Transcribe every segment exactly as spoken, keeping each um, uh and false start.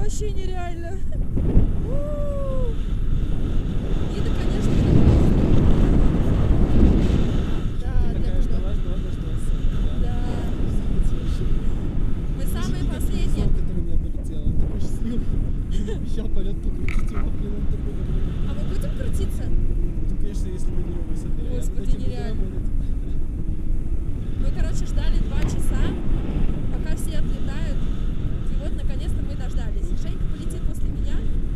вообще нереально. Виды, конечно, да, для кого? Да. Мы самые последние. Который меня полетел, он такой счастливый. Обещал полет покрутить его, блин, он такой довольный. А мы будем крутиться? Ну, конечно, если мы не высоты. Господи, нереально. Мы, короче, ждали два часа, пока все отлетают. И вот, наконец-то, мы дождались. Женька полетит после меня.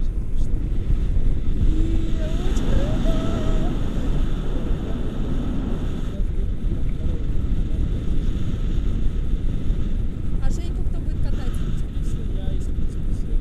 И очень круто! А Женьку кто будет катать? Я из принципа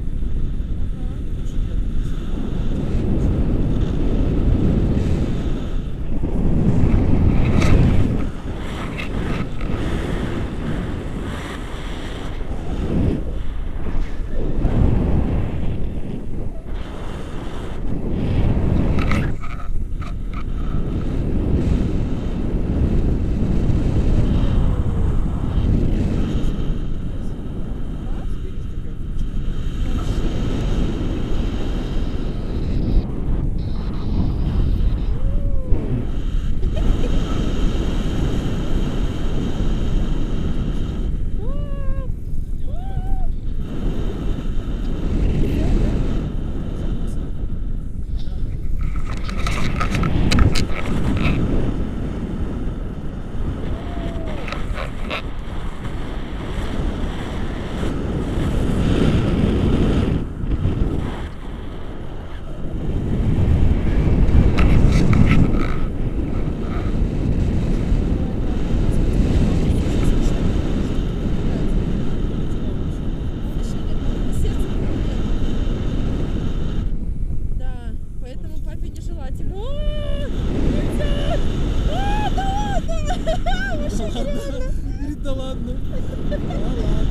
Да ладно. Да ладно.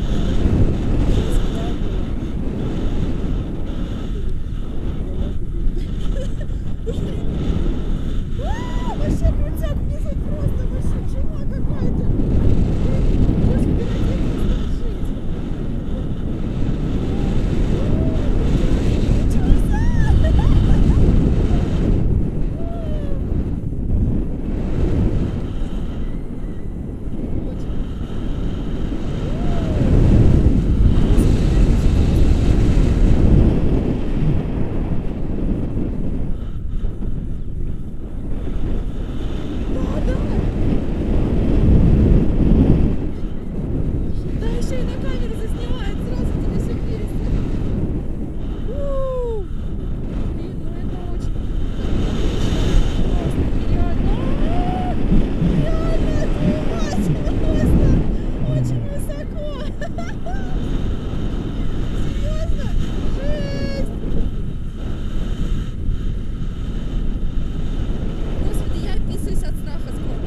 Вообще крутяк внизу просто, вообще чума какая-то. Господи, я писаюсь от страха скоро.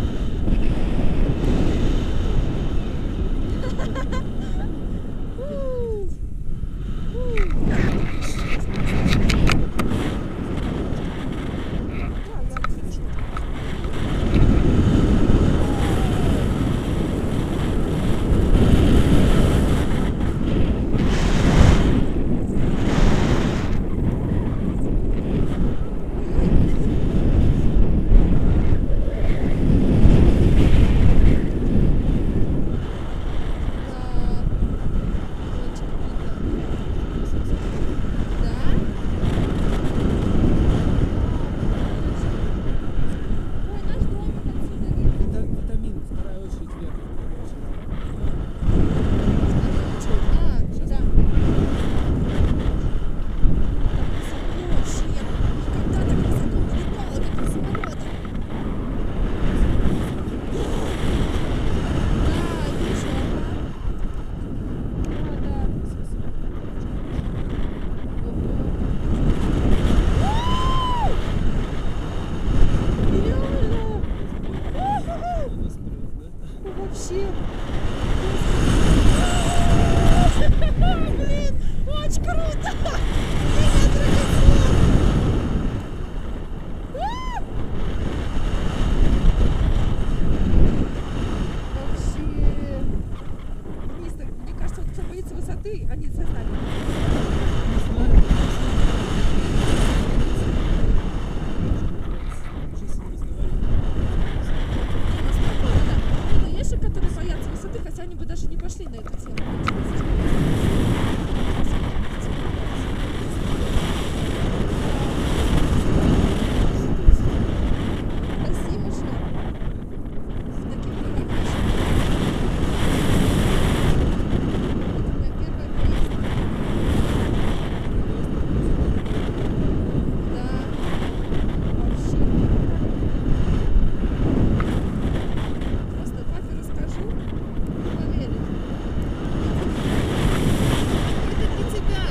Вообще. Блин, очень круто. Вообще. Мне кажется, вот кто боится высоты, они сознательно. не пошли на эту тему. Спасибо, что с таким хорошим. Это моя первая поездка. Да, вообще. Просто папе расскажу, не поверит. Это для тебя.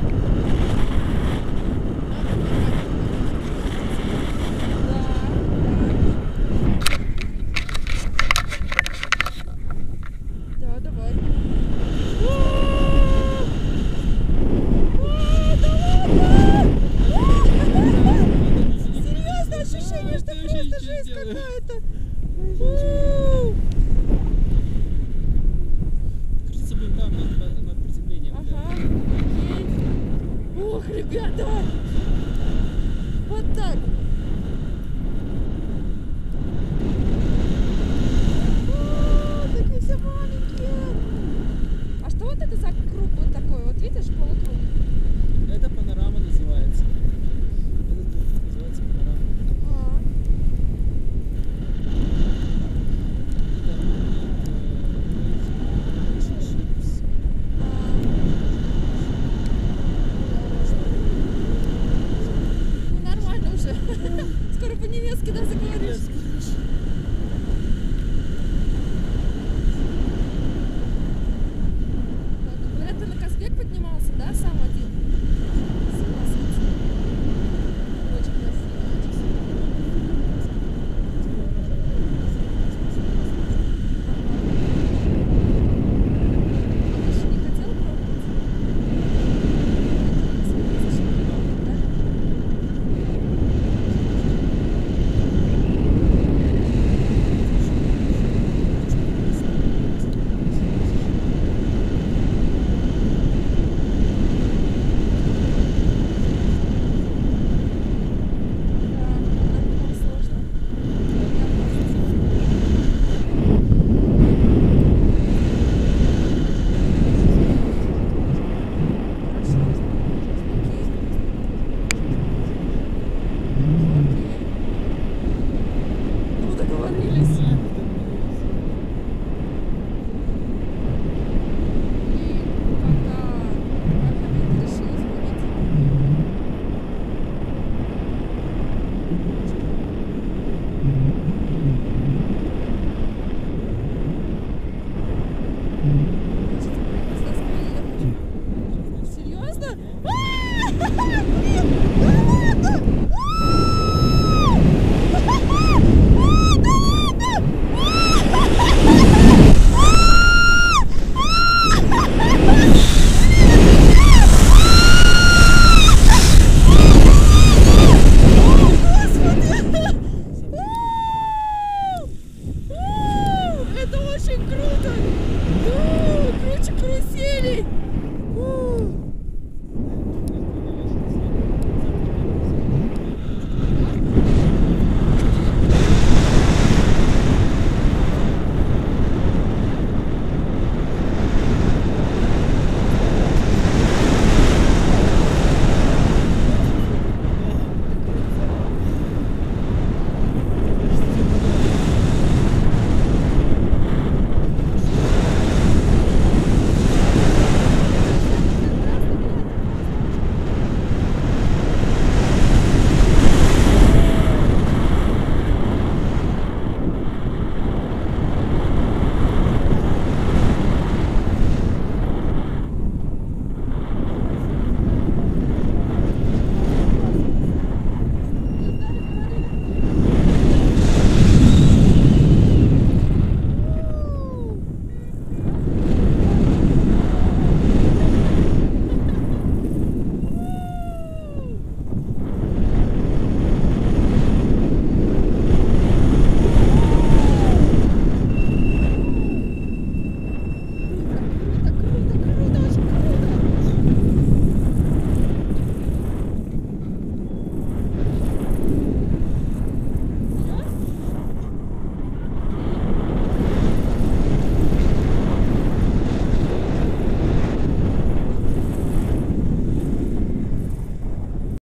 Да, да. Да, давай. Серьезно, ощущение, что просто жизнь какая-то. Крутиться будем там, над, над приземлением. Ага. Ох, ребята! Вот так. О, такие все маленькие. А что вот это за круг вот такой? Вот видишь, полукруг?